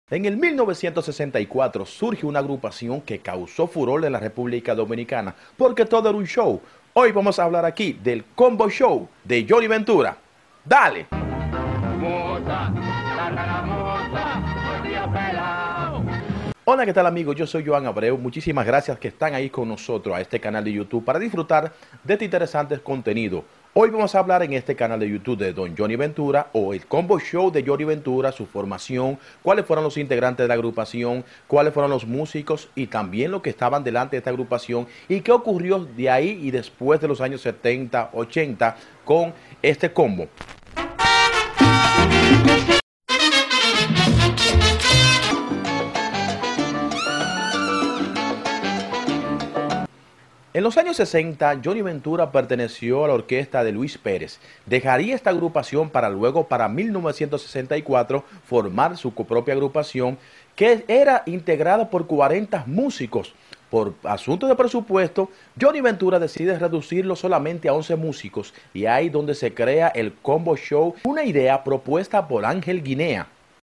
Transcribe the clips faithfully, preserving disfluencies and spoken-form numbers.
En el mil novecientos sesenta y cuatro surge una agrupación que causó furor en la República Dominicana porque todo era un show. Hoy vamos a hablar aquí del Combo Show de Johnny Ventura. ¡Dale! Moza, la, la, la, moza, hola, ¿qué tal amigos? Yo soy Joan Abreu. Muchísimas gracias que están ahí con nosotros a este canal de YouTube para disfrutar de este interesante contenido. Hoy vamos a hablar en este canal de YouTube de Don Johnny Ventura o el Combo Show de Johnny Ventura, su formación, cuáles fueron los integrantes de la agrupación, cuáles fueron los músicos y también los que estaban delante de esta agrupación y qué ocurrió de ahí y después de los años setenta, ochenta con este combo. En los años sesenta, Johnny Ventura perteneció a la orquesta de Luis Pérez. Dejaría esta agrupación para luego, para mil novecientos sesenta y cuatro, formar su propia agrupación que era integrada por cuarenta músicos. Por asunto de presupuesto, Johnny Ventura decide reducirlo solamente a once músicos y ahí donde se crea el Combo Show, una idea propuesta por Ángel Guinea.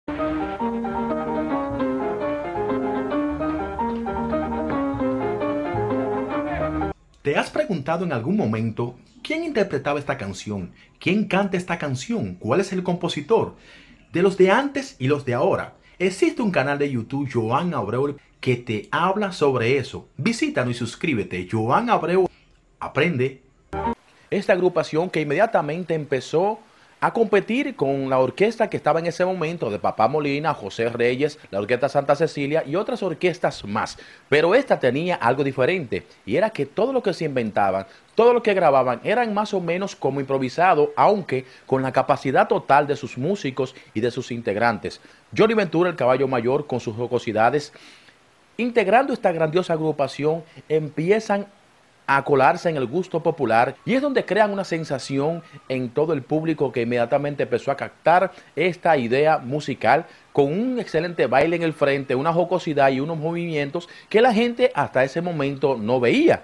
¿Te has preguntado en algún momento quién interpretaba esta canción? ¿Quién canta esta canción? ¿Cuál es el compositor? De los de antes y los de ahora. Existe un canal de YouTube, Joan Abreu, que te habla sobre eso. Visítanos y suscríbete. Joan Abreu aprende. Esta agrupación que inmediatamente empezó a competir con la orquesta que estaba en ese momento de Papá Molina, José Reyes, la Orquesta Santa Cecilia y otras orquestas más. Pero esta tenía algo diferente y era que todo lo que se inventaban, todo lo que grababan eran más o menos como improvisado, aunque con la capacidad total de sus músicos y de sus integrantes. Johnny Ventura, el caballo mayor, con sus jocosidades, integrando esta grandiosa agrupación, empiezan a colarse en el gusto popular y es donde crean una sensación en todo el público que inmediatamente empezó a captar esta idea musical con un excelente baile en el frente, una jocosidad y unos movimientos que la gente hasta ese momento no veía.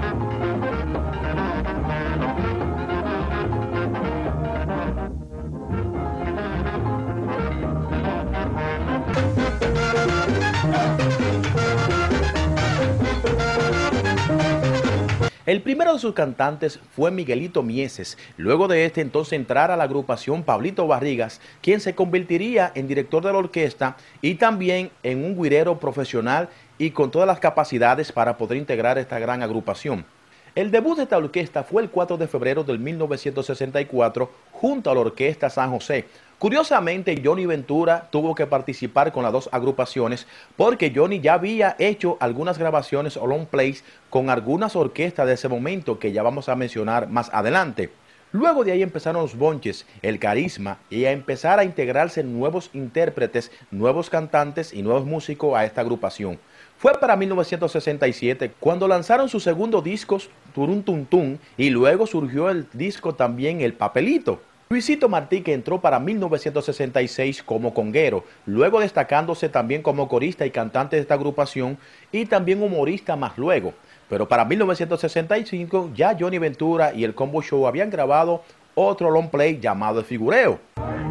El primero de sus cantantes fue Miguelito Mieses, luego de este entonces entrar a la agrupación Pablito Barrigas, quien se convertiría en director de la orquesta y también en un güirero profesional y con todas las capacidades para poder integrar esta gran agrupación. El debut de esta orquesta fue el cuatro de febrero del mil novecientos sesenta y cuatro junto a la Orquesta San José. Curiosamente, Johnny Ventura tuvo que participar con las dos agrupaciones porque Johnny ya había hecho algunas grabaciones o long plays con algunas orquestas de ese momento que ya vamos a mencionar más adelante. Luego de ahí empezaron los bonches, el carisma y a empezar a integrarse nuevos intérpretes, nuevos cantantes y nuevos músicos a esta agrupación. Fue para mil novecientos sesenta y siete cuando lanzaron su segundo disco, Turun Tun Tun, y luego surgió el disco también El Papelito. Luisito Martí, que entró para mil novecientos sesenta y seis como conguero, luego destacándose también como corista y cantante de esta agrupación y también humorista más luego. Pero para mil novecientos sesenta y cinco ya Johnny Ventura y el Combo Show habían grabado otro long play llamado El Figureo.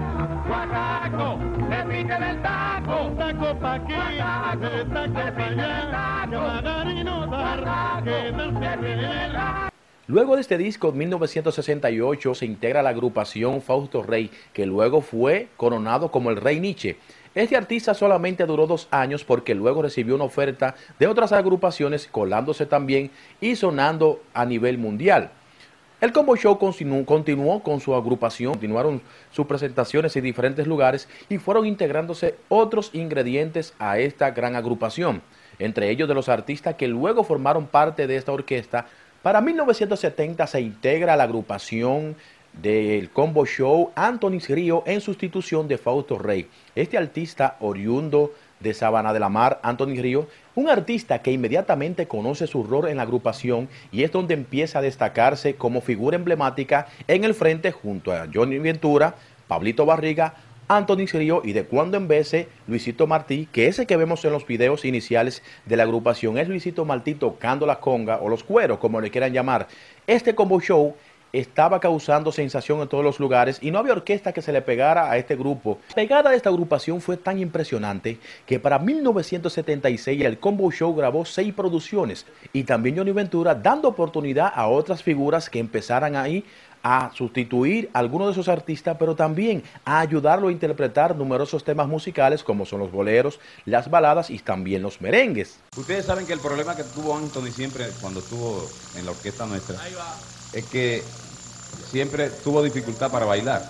Luego de este disco, en mil novecientos sesenta y ocho, se integra la agrupación Fausto Rey, que luego fue coronado como el Rey Nietzsche. Este artista solamente duró dos años porque luego recibió una oferta de otras agrupaciones, colándose también y sonando a nivel mundial. El Combo Show continuó, continuó con su agrupación, continuaron sus presentaciones en diferentes lugares y fueron integrándose otros ingredientes a esta gran agrupación. Entre ellos de los artistas que luego formaron parte de esta orquesta. Para mil novecientos setenta se integra a la agrupación del Combo Show Anthony Río en sustitución de Fausto Rey. Este artista oriundo de Sabana de la Mar, Anthony Río, un artista que inmediatamente conoce su rol en la agrupación y es donde empieza a destacarse como figura emblemática en el frente junto a Johnny Ventura, Pablito Barriga, Anthony Río y de cuando en vez Luisito Martí, que ese que vemos en los videos iniciales de la agrupación es Luisito Martí tocando la conga o los cueros, como le quieran llamar. Este Combo Show estaba causando sensación en todos los lugares y no había orquesta que se le pegara a este grupo. La pegada de esta agrupación fue tan impresionante que para mil novecientos setenta y seis el Combo Show grabó seis producciones y también Johnny Ventura dando oportunidad a otras figuras que empezaran ahí a sustituir a algunos de esos artistas, pero también a ayudarlo a interpretar numerosos temas musicales como son los boleros, las baladas y también los merengues. Ustedes saben que el problema que tuvo Anthony siempre cuando estuvo en la orquesta nuestra es que siempre tuvo dificultad para bailar,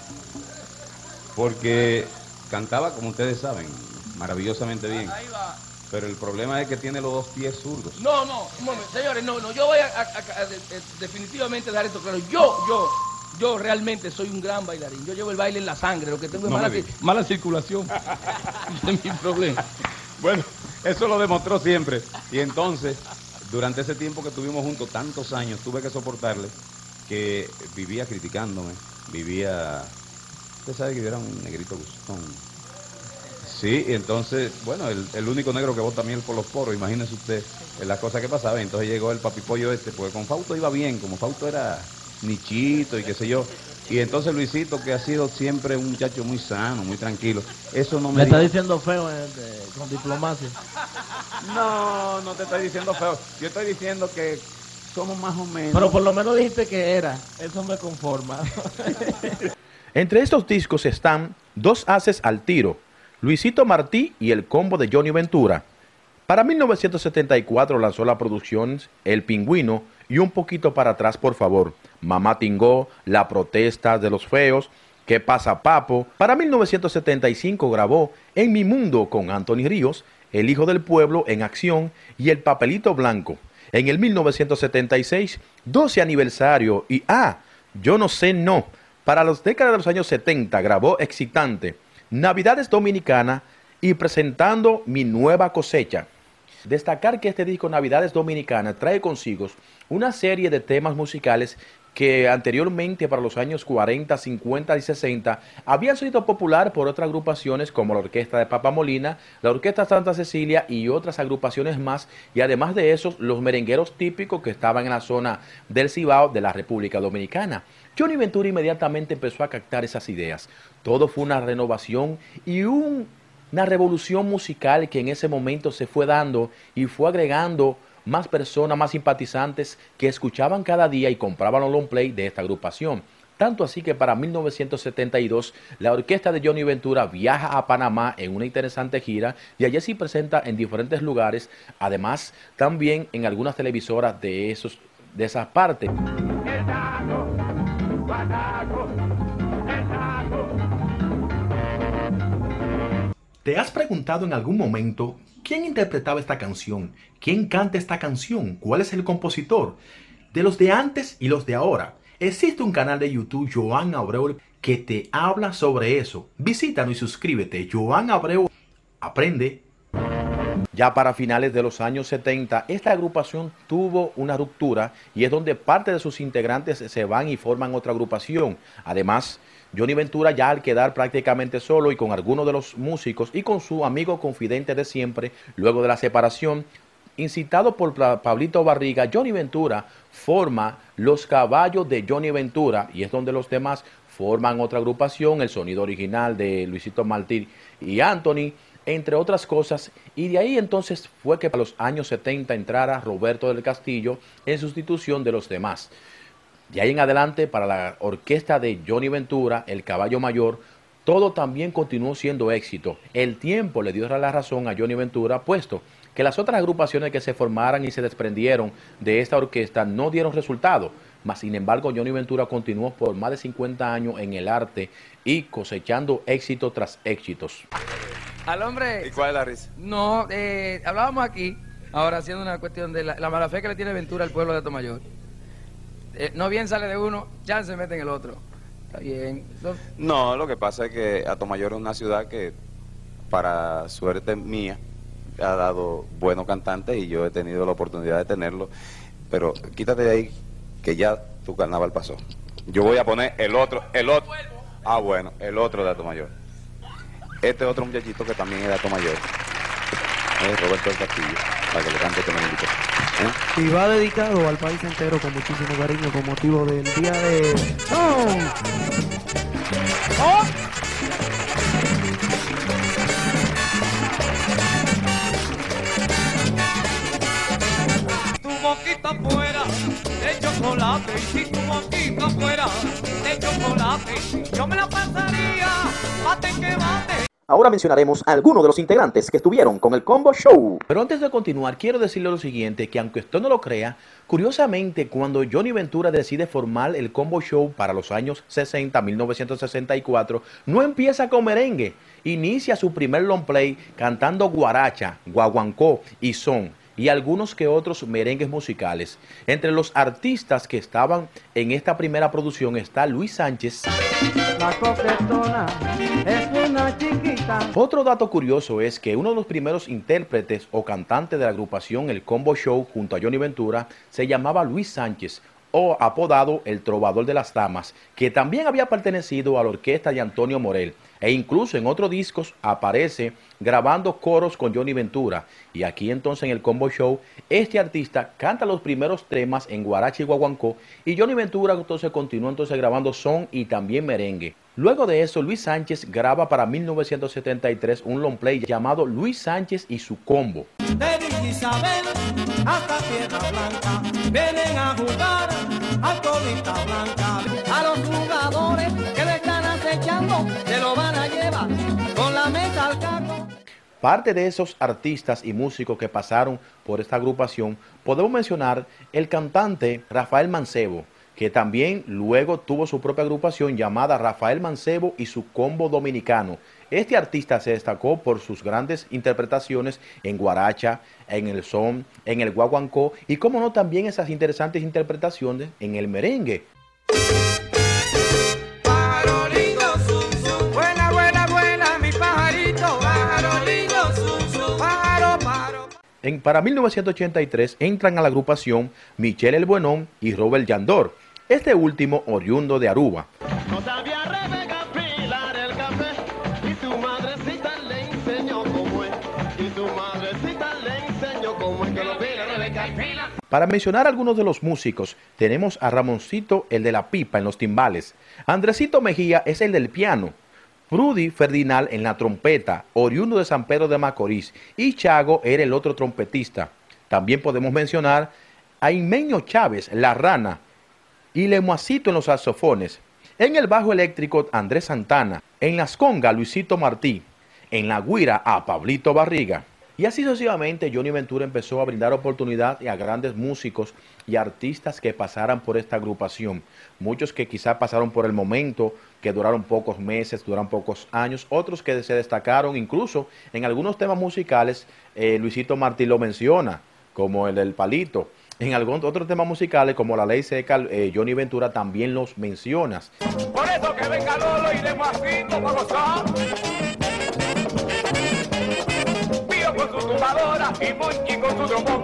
porque cantaba, como ustedes saben, maravillosamente bien. Pero el problema es que tiene los dos pies zurdos. No, no, un momento, señores, no, no, yo voy a, a, a, a de, de, definitivamente dejar esto claro. Yo, yo, yo realmente soy un gran bailarín. Yo llevo el baile en la sangre, lo que tengo es no mala, mala circulación. Ese es mi problema. Bueno, eso lo demostró siempre. Y entonces, durante ese tiempo que estuvimos juntos, tantos años, tuve que soportarle, que vivía criticándome, vivía... Usted sabe que yo era un negrito gustón. Sí, y entonces, bueno, el, el único negro que bota miel por los poros, imagínese usted las cosas que pasaban. Entonces llegó el papipollo este, porque con Fausto iba bien, como Fausto era nichito y qué sé yo. Y entonces Luisito, que ha sido siempre un muchacho muy sano, muy tranquilo, eso no me... Me dijo... está diciendo feo eh, de, con diplomacia. No, no te estoy diciendo feo. Yo estoy diciendo que somos más o menos... Pero por lo menos dijiste que era. Eso me conforma. Entre estos discos están Dos Haces al Tiro, Luisito Martí y el combo de Johnny Ventura. Para mil novecientos setenta y cuatro lanzó la producción El Pingüino y Un Poquito para Atrás, por favor, Mamá Tingó, La Protesta de los Feos, ¿Qué pasa, Papo? Para mil novecientos setenta y cinco grabó En mi Mundo con Anthony Ríos, El Hijo del Pueblo en Acción y El Papelito Blanco. En el mil novecientos setenta y seis, doce aniversario y Ah, Yo No Sé No. Para las décadas de los años setenta grabó Excitante, Navidades Dominicana y Presentando Mi Nueva Cosecha. Destacar que este disco Navidades Dominicana trae consigo una serie de temas musicales que anteriormente para los años cuarenta, cincuenta y sesenta habían sido popular por otras agrupaciones como la Orquesta de Papa Molina, la Orquesta Santa Cecilia y otras agrupaciones más, y además de esos los merengueros típicos que estaban en la zona del Cibao de la República Dominicana. Johnny Ventura inmediatamente empezó a captar esas ideas. Todo fue una renovación y un, una revolución musical que en ese momento se fue dando y fue agregando más personas, más simpatizantes que escuchaban cada día y compraban los long play de esta agrupación. Tanto así que para mil novecientos setenta y dos la orquesta de Johnny Ventura viaja a Panamá en una interesante gira y allí se presenta en diferentes lugares, además también en algunas televisoras de, esos, de esas partes. ¿Te has preguntado en algún momento quién interpretaba esta canción? ¿Quién canta esta canción? ¿Cuál es el compositor? De los de antes y los de ahora. Existe un canal de YouTube, Joan Abreu, que te habla sobre eso. Visítanos y suscríbete. Joan Abreu aprende. Ya para finales de los años setenta, esta agrupación tuvo una ruptura y es donde parte de sus integrantes se van y forman otra agrupación. Además, Johnny Ventura ya al quedar prácticamente solo y con algunos de los músicos y con su amigo confidente de siempre, luego de la separación, incitado por Pablito Barriga, Johnny Ventura forma Los Caballos de Johnny Ventura y es donde los demás forman otra agrupación, el sonido original de Luisito Martí y Anthony, entre otras cosas, y de ahí entonces fue que para los años setenta entrara Roberto del Castillo en sustitución de los demás. De ahí en adelante, para la orquesta de Johnny Ventura, El Caballo Mayor, todo también continuó siendo éxito. El tiempo le dio la razón a Johnny Ventura, puesto que las otras agrupaciones que se formaran y se desprendieron de esta orquesta no dieron resultado. Mas, sin embargo, Johnny Ventura continuó por más de cincuenta años en el arte y cosechando éxito tras éxitos. Al hombre... ¿Y cuál es la risa? No, eh, hablábamos aquí, ahora haciendo una cuestión de la, la mala fe que le tiene Ventura al pueblo de Atomayor. Eh, no bien sale de uno, ya se mete en el otro. Está bien. Eso... No, lo que pasa es que Atomayor es una ciudad que, para suerte mía, ha dado buenos cantantes y yo he tenido la oportunidad de tenerlo. Pero quítate de ahí, que ya tu carnaval pasó. Yo voy a poner el otro, el otro. Ah, bueno, el otro de Atomayor. Este otro muchachito que también es de Atomayor, es Roberto del Castillo, para que le cante este merenguito. ¿eh? Y va dedicado al país entero con muchísimo cariño con motivo del día de... ¡Oh! ¡Oh! Tu boquita fuera de chocolate, y si tu boquita fuera de chocolate, yo me la pasaría, bate que bate. Ahora mencionaremos a algunos de los integrantes que estuvieron con el Combo Show. Pero antes de continuar, quiero decirle lo siguiente, que aunque usted no lo crea, curiosamente cuando Johnny Ventura decide formar el Combo Show para los años sesenta, mil novecientos sesenta y cuatro, no empieza con merengue, inicia su primer long play cantando guaracha, guaguancó y son, y algunos que otros merengues musicales. Entre los artistas que estaban en esta primera producción está Luis Sánchez. La coquetona es una chiquita. Otro dato curioso es que uno de los primeros intérpretes o cantantes de la agrupación El Combo Show junto a Johnny Ventura se llamaba Luis Sánchez, o apodado el Trovador de las Damas, que también había pertenecido a la orquesta de Antonio Morel, e incluso en otros discos aparece grabando coros con Johnny Ventura. Y aquí entonces en el Combo Show, este artista canta los primeros temas en guaracha y guaguancó, y Johnny Ventura entonces continúa entonces grabando son y también merengue. Luego de eso, Luis Sánchez graba para mil novecientos setenta y tres un long play llamado Luis Sánchez y su Combo. De Villa Isabel hasta Piedra Blanca, vienen a jugar a Colita Blanca. A los jugadores que le están acechando, se lo van a llevar con la mesa al carro. Parte de esos artistas y músicos que pasaron por esta agrupación, podemos mencionar el cantante Rafael Mancebo, que también luego tuvo su propia agrupación llamada Rafael Mancebo y su Combo Dominicano. Este artista se destacó por sus grandes interpretaciones en guaracha, en el son, en el guaguancó y como no también esas interesantes interpretaciones en el merengue. Pájaro lindo, zum, zum. Buena, buena, buena, mi pajarito. Pájaro lindo, zum, zum. Pájaro, pájaro. En, para mil novecientos ochenta y tres entran a la agrupación Michel El Buenón y Robert Yandor, este último oriundo de Aruba. No sabía Rebeca pilar el café y tu madrecita le enseñó cómo es. Y tu madrecita le enseñó cómo es que lo pila Rebeca pila. Para mencionar algunos de los músicos, tenemos a Ramoncito, el de la pipa en los timbales. Andresito Mejía es el del piano. Prudy Ferdinand en la trompeta, oriundo de San Pedro de Macorís. Y Chago era el otro trompetista. También podemos mencionar a Imeño Chávez, la rana. Y Lemuacito en los saxofones. En el bajo eléctrico, Andrés Santana. En las congas, Luisito Martí. En la guira, a Pablito Barriga. Y así sucesivamente, Johnny Ventura empezó a brindar oportunidad a grandes músicos y artistas que pasaran por esta agrupación. Muchos que quizá pasaron por el momento, que duraron pocos meses, duraron pocos años. Otros que se destacaron, incluso en algunos temas musicales, eh, Luisito Martí lo menciona, como el del Palito. En algunos otros temas musicales, como La Ley Seca, eh, Johnny Ventura también los mencionas. Por eso que venga Lolo y Lemuacito para gozar. Pío con su tumbadora y Monchi con su trombón.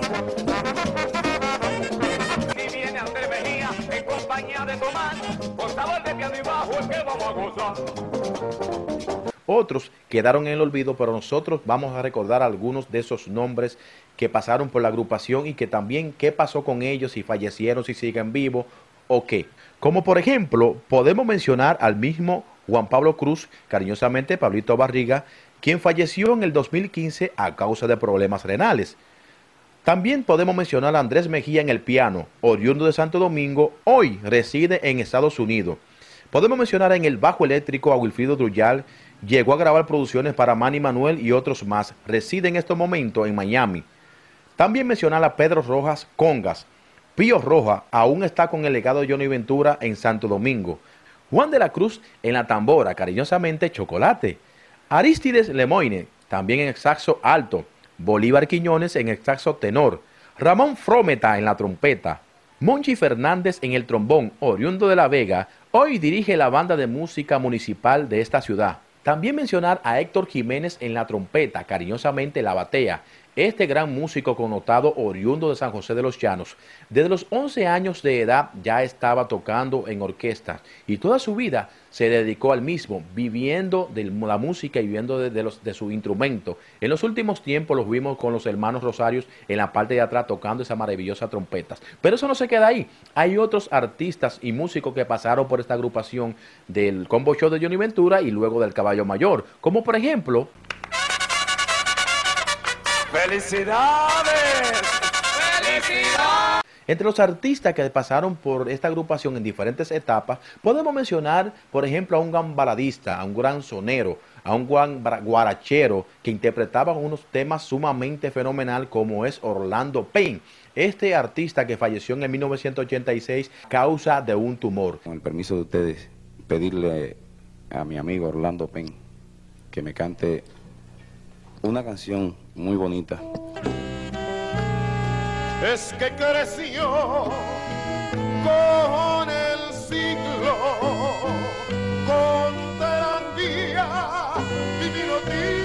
Y viene Andrés Mejía en compañía de Tomás, con sabor de piano y bajo es que vamos a gozar. Otros quedaron en el olvido, pero nosotros vamos a recordar algunos de esos nombres que pasaron por la agrupación y que también qué pasó con ellos, si fallecieron, si siguen vivos o qué. Como por ejemplo, podemos mencionar al mismo Juan Pablo Cruz, cariñosamente Pablito Barriga, quien falleció en el dos mil quince a causa de problemas renales. También podemos mencionar a Andrés Mejía en el piano, oriundo de Santo Domingo, hoy reside en Estados Unidos. Podemos mencionar en el bajo eléctrico a Wilfrido Druyal, llegó a grabar producciones para Manny Manuel y otros más, reside en estos momentos en Miami. También mencionar a Pedro Rojas Congas. Pío Roja aún está con el legado de Johnny Ventura en Santo Domingo. Juan de la Cruz en la tambora, cariñosamente Chocolate. Aristides Lemoine, también en el saxo alto. Bolívar Quiñones en el saxo tenor. Ramón Frometa en la trompeta. Monchi Fernández en el trombón, oriundo de La Vega, hoy dirige la banda de música municipal de esta ciudad. También mencionar a Héctor Jiménez en la trompeta, cariñosamente la batea. Este gran músico connotado oriundo de San José de los Llanos, desde los once años de edad ya estaba tocando en orquesta y toda su vida se dedicó al mismo, viviendo de la música y viviendo de, de, los, de su instrumento. En los últimos tiempos los vimos con los hermanos Rosarios en la parte de atrás tocando esas maravillosas trompetas. Pero eso no se queda ahí. Hay otros artistas y músicos que pasaron por esta agrupación del Combo Show de Johnny Ventura y luego del Caballo Mayor, como por ejemplo... ¡Felicidades! ¡Felicidades! Entre los artistas que pasaron por esta agrupación en diferentes etapas, podemos mencionar, por ejemplo, a un gran baladista, a un gran sonero, a un gran guarachero que interpretaba unos temas sumamente fenomenal como es Orlando Payne. Este artista que falleció en el mil novecientos ochenta y seis a causa de un tumor. Con el permiso de ustedes, pedirle a mi amigo Orlando Payne que me cante una canción muy bonita. Es que creció con el siglo, con tranquilidad, divino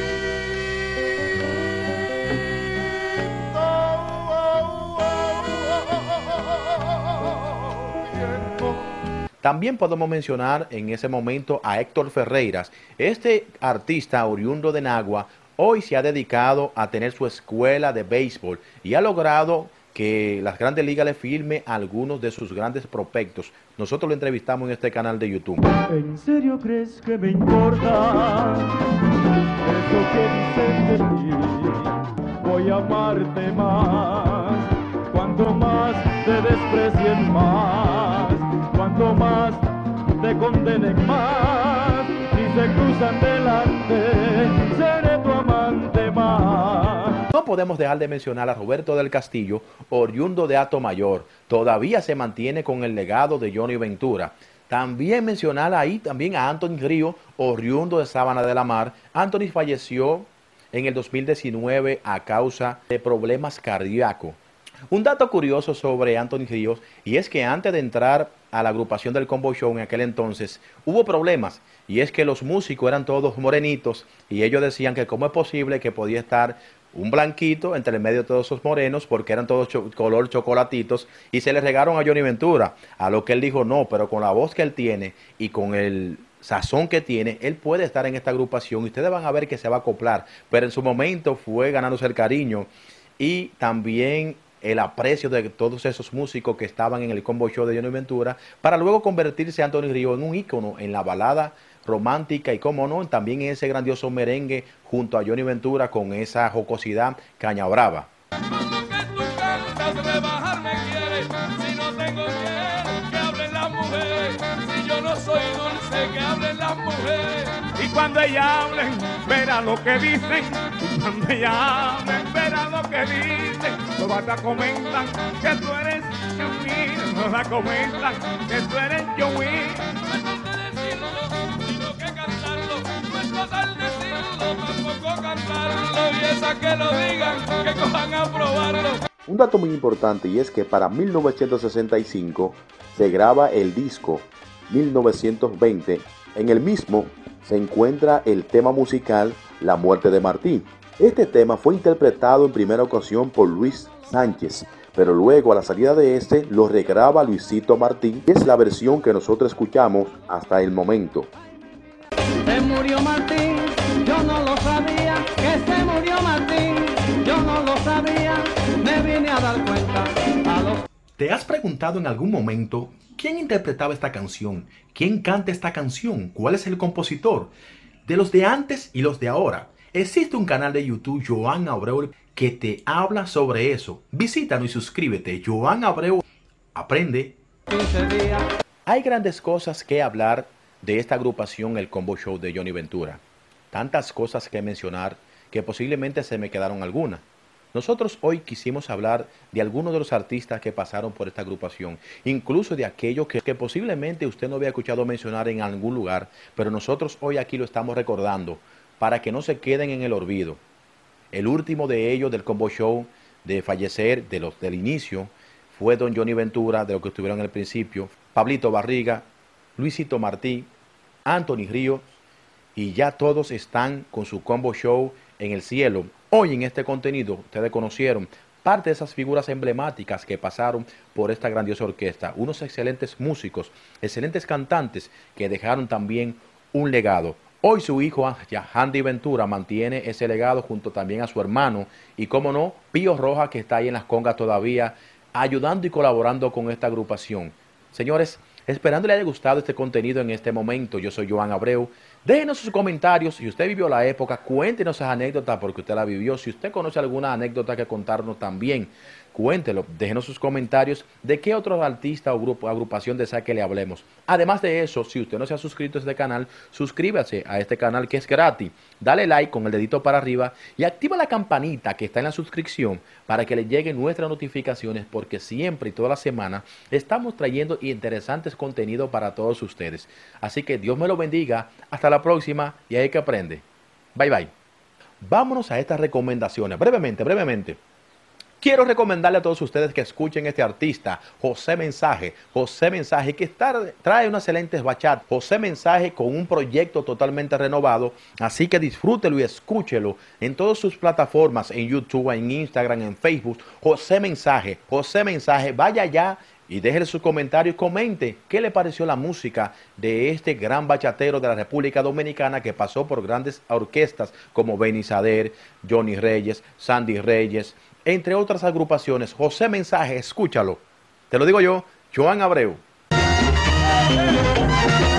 tinto. También podemos mencionar en ese momento a Héctor Ferreiras. Este artista oriundo de Nagua hoy se ha dedicado a tener su escuela de béisbol y ha logrado que las Grandes Ligas le firme algunos de sus grandes prospectos. Nosotros lo entrevistamos en este canal de YouTube. ¿En serio crees que me importa eso que dicen de ti? Voy a amarte más, cuanto más te desprecien más, cuanto más te condenen más, si se cruzan delante, seré tu amante más. No podemos dejar de mencionar a Roberto del Castillo, oriundo de Atomayor. Todavía se mantiene con el legado de Johnny Ventura. También mencionar ahí también a Anthony Río, oriundo de Sabana de la Mar. Anthony falleció en el dos mil diecinueve a causa de problemas cardíacos. Un dato curioso sobre Anthony Ríos, y es que antes de entrar a la agrupación del Combo Show en aquel entonces, hubo problemas, y es que los músicos eran todos morenitos, y ellos decían que cómo es posible que podía estar un blanquito entre el medio de todos esos morenos, porque eran todos cho color chocolatitos, y se le regaron a Johnny Ventura, a lo que él dijo, no, pero con la voz que él tiene, y con el sazón que tiene, él puede estar en esta agrupación, y ustedes van a ver que se va a acoplar, pero en su momento fue ganándose el cariño, y también el aprecio de todos esos músicos que estaban en el Combo Show de Johnny Ventura, para luego convertirse Anthony Río en un ícono en la balada romántica y, como no, también en ese grandioso merengue junto a Johnny Ventura con esa jocosidad Caña Brava. Y cuando ella hablen, verá lo que dicen. Y cuando ella hablen, verá lo que dicen. Todas te comentan que tú eres Johnny. Todas comentan que tú eres Johnny. No es cosa decirlo, sino que cantarlo. No es cosa decirlo, tampoco cantarlo. Y esa que lo digan, que cojan a probarlo. Un dato muy importante, y es que para mil novecientos sesenta y cinco se graba el disco mil novecientos veinte. En el mismo se encuentra el tema musical La muerte de Martí. Este tema fue interpretado en primera ocasión por Luis Sánchez, pero luego a la salida de este lo regraba Luisito Martí, y es la versión que nosotros escuchamos hasta el momento. Se murió Martín, yo no lo sabía, que se murió Martín, yo no lo sabía, me vine a dar cuenta a los... ¿Te has preguntado en algún momento quién interpretaba esta canción? ¿Quién canta esta canción? ¿Cuál es el compositor? De los de antes y los de ahora. Existe un canal de YouTube, Joan Abreu, que te habla sobre eso. Visítanos y suscríbete. Joan Abreu aprende. Hay grandes cosas que hablar de esta agrupación, el Combo Show de Johnny Ventura. Tantas cosas que mencionar que posiblemente se me quedaron algunas. Nosotros hoy quisimos hablar de algunos de los artistas que pasaron por esta agrupación, incluso de aquellos que, que posiblemente usted no había escuchado mencionar en algún lugar, pero nosotros hoy aquí lo estamos recordando para que no se queden en el olvido. El último de ellos del Combo Show de fallecer, de los del inicio, fue don Johnny Ventura, de los que estuvieron en el principio, Pablito Barriga, Luisito Martí, Anthony Río, y ya todos están con su Combo Show en el cielo, Hoy en este contenido ustedes conocieron parte de esas figuras emblemáticas que pasaron por esta grandiosa orquesta, unos excelentes músicos, excelentes cantantes que dejaron también un legado. Hoy su hijo Handy Ventura mantiene ese legado junto también a su hermano y, como no, Pío Rojas, que está ahí en las congas todavía ayudando y colaborando con esta agrupación. Señores, esperando le haya gustado este contenido en este momento. Yo soy Joan Abreu. Déjenos sus comentarios. Si usted vivió la época, cuéntenos esas anécdotas porque usted la vivió. Si usted conoce alguna anécdota que contarnos también, cuéntelo. Déjenos sus comentarios de qué otro artista o grupo, agrupación desea que le hablemos. Además de eso, si usted no se ha suscrito a este canal, suscríbase a este canal que es gratis. Dale like con el dedito para arriba y activa la campanita que está en la suscripción para que le lleguen nuestras notificaciones, porque siempre y toda la semana estamos trayendo interesantes contenidos para todos ustedes. Así que Dios me lo bendiga. Hasta la próxima y ahí que aprende. Bye bye. Vámonos a estas recomendaciones. Brevemente, brevemente. Quiero recomendarle a todos ustedes que escuchen este artista, José Mensaje. José Mensaje, que está, trae unas excelentes bachatas. José Mensaje con un proyecto totalmente renovado. Así que disfrútelo y escúchelo en todas sus plataformas, en YouTube, en Instagram, en Facebook. José Mensaje, José Mensaje, vaya allá y déjele sus comentarios y comente qué le pareció la música de este gran bachatero de la República Dominicana que pasó por grandes orquestas como Benny Sader, Johnny Reyes, Sandy Reyes, entre otras agrupaciones. José Mensaje, escúchalo. Te lo digo yo, Joan Abreu.